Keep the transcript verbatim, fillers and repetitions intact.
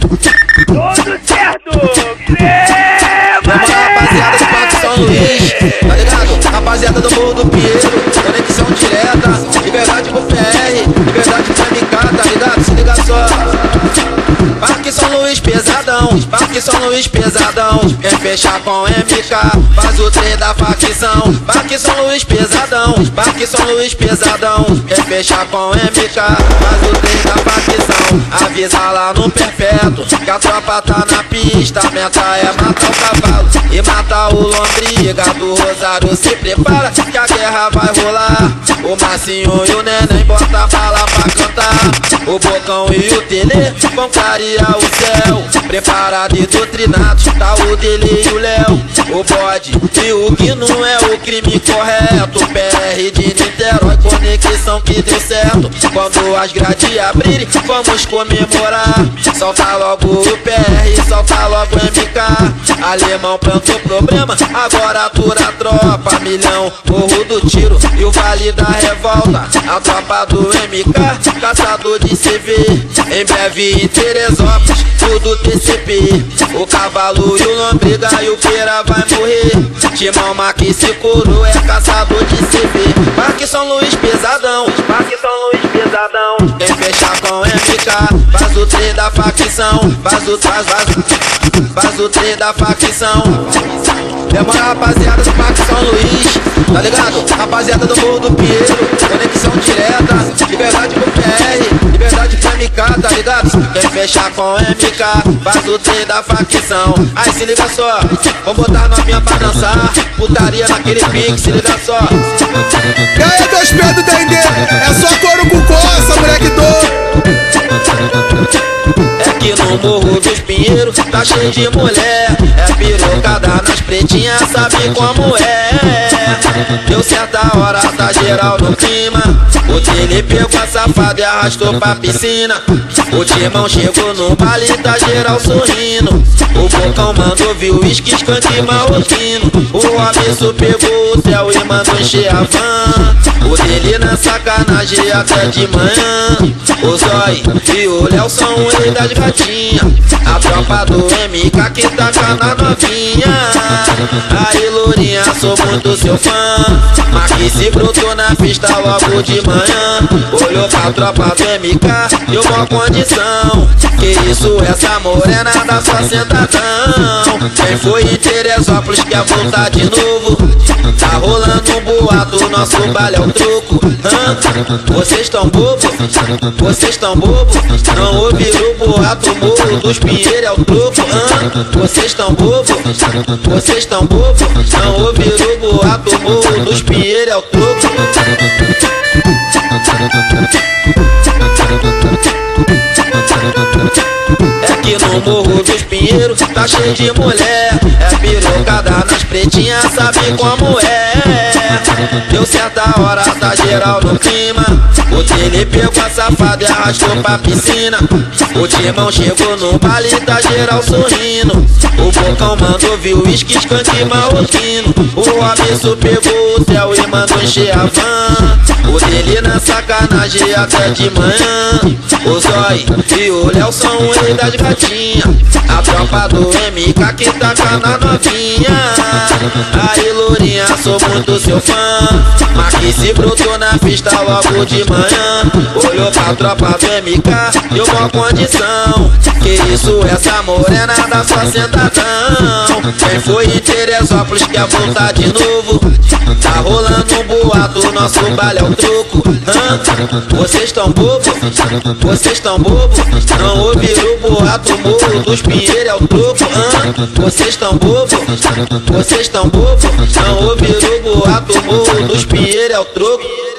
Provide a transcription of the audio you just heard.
Tudo certo, Rapaziada do Parque São Luís, tá ligado? Rapaziada do Morro do Pinheiro, conexão direta, liberdade pro P R, liberdade pro M K, tá ligado? Se liga só. Parque São Luís pesadão, Parque São Luís pesadão, quer fechar com M K, faz o trem da facção. Parque São Luís pesadão, Parque São Luís pesadão, quer fechar com M K, faz o trem da facção. Avisa lá no perpétuo, que a tropa tá na pista, a meta é matar o cavalo e matar o lombriga do Rosário. Se prepara que a guerra vai rolar, o Marcinho e o Neném bota bala pra cantar, o Bocão e o Tele vão clarear o céu. Preparado e doutrinado, tá o Dele e o Léo, o bode e o que não é o crime correto. P R de Niterói, conexão que deu certo. Quando as grades abrirem, vamos comemorar. Solta logo o P R, solta logo o M K. Alemão plantou problema, agora atura a tropa. Milhão, Morro do Tiro e o Vale da Revolta. A tropa do M K, caçador de C V. Em breve em Teresópolis, tudo T C P. O cavalo e o lombriga e o pera vai morrer. Timão Maqui se curou, é caçador de C V. Parque São Luís pesadão, Parque São Luís pesadão, quem fechar com M K, faz o trem da facção. Faz o faz, faz, faz o trem da facção. Demora, rapaziada do Parque São Luís, tá ligado? Rapaziada do Morro do Pinheiro, conexão direta, liberdade pro P R, liberdade pro M K, tá ligado? Quem fechar com M K, faz o trem da facção. Aí se liga só, vamos botar novinha pra dançar, putaria naquele pique, se liga só. E aí, teus pedros, Dendê? É só couro com coça, moleque doido. É que no Morro dos Pinheiros tá cheio de mulher, é pirocada nas pretinhas, sabe como é. Deu certa hora, tá geral no clima. O Tele pegou a safada e arrastou pra piscina. O Timão chegou no baile, tá geral sorrindo. O Bocão mandou vir o uísque, escante marroquino. O Robinson pegou o céu e mandou encher a van. O Dele na sacanagem até de manhã. O Zói e o Léo são o rei das gatinhas. A tropa do M K que taca na novinha. Aí Lourinha, sou muito seu fã. Maqui se brotou na pista logo de manhã. Olhou pra tropa do M K, deu uma condição. Que isso, essa morena dá só sentadão. Quem foi em Teresópolis quer voltar de novo. Tá rolando um boato, nosso baile é o truco. Hã? Vocês tão bobo? Vocês tão bobo? Não ouviram o boato, Morro dos Pinheiros é o truco. Hã? Vocês tão bobo? Vocês tão bobo? Não ouviram o boato, Morro dos Pinheiros é o truco. É que no Morro dos Pinheiros tá cheio de mulher, é pirocada nas pretinhas, sabe como é. Deu certa hora, tá geral no clima. O Tele pegou a safada e arrastou pra piscina. O Timão chegou no baile, tá geral sorrindo. O Bocão mandou vir o uísque, escante marroquino. O Robinson pegou o céu e mandou encher a van. O Dele na sacanagem até de manhã. O Zói e o Léo são o rei das gatinhas. A tropa do M K que taca na novinha. Aí Lourinha, sou muito seu fã. Maqui se brotou na pista logo de manhã. Olhou pra tropa do M K, deu uma condição. Que isso, essa morena dá só sentadão. Quem foi em Teresópolis quer voltar de novo. Tá rolando um boato, nosso baile é o truco. Hã? Vocês tão bobo? Vocês tão bobo? Não ouviram o boato, Morro dos Pinheiros é o truco. Hã? Vocês tão bobo? Vocês tão bobo? Não ouviram o boato, Morro dos Pinheiros é o truco.